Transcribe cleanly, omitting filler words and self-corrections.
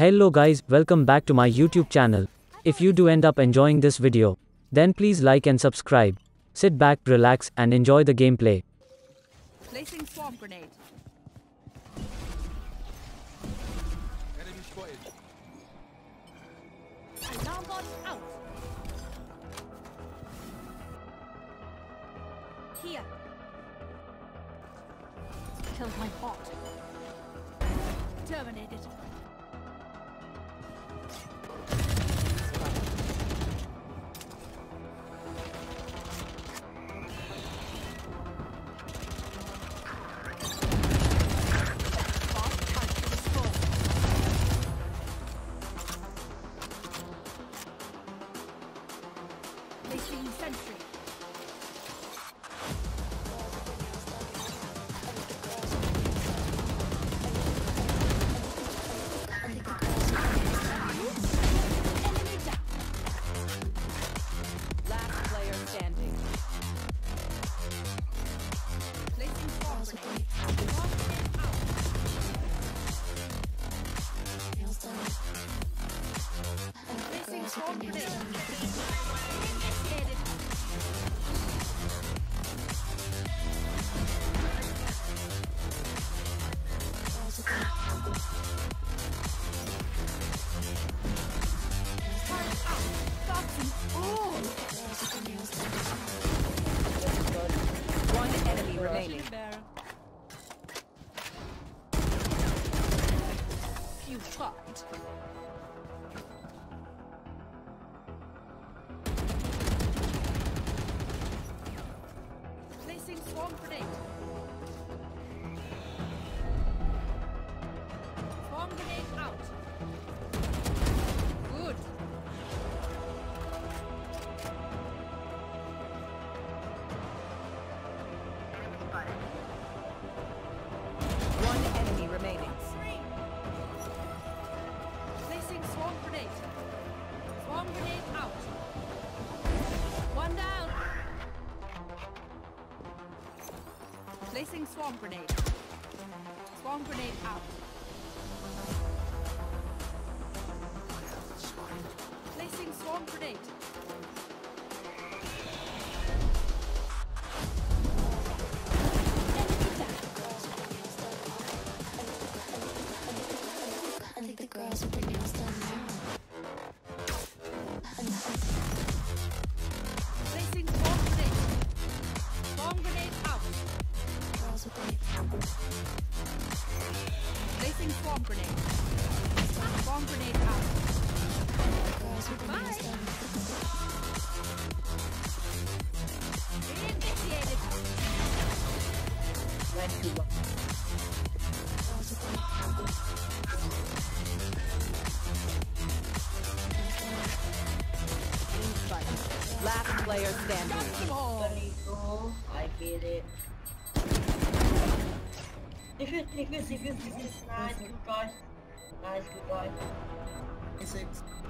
Hello guys, welcome back to my YouTube channel. If you do end up enjoying this video, then please like and subscribe. Sit back, relax, and enjoy the gameplay. Placing swamp grenade. Enemy spotted. Alarm bot out. Here. Killed my bot. Terminated. Placing sentry. Enemy down. Last player standing. Placing swamp grenade. Placing swamp grenade. Headed. One enemy remaining. You fucked. Placing swamp grenade. Swamp grenade out. Good. One enemy remaining. Placing swamp grenade. Swamp grenade out. One down. Placing swamp grenade. Swamp grenade out. Placing swamp grenade. I think the girls with their nails done now. Placing swamp grenade. Swamp grenade out. Girls with their Placing swamp grenade. Swamp grenade out. girls with their nails done. Initiated. Girls with their Last player standing. Nico, I get it. Defuse. Nice, good guys. Nice, good guys. 6.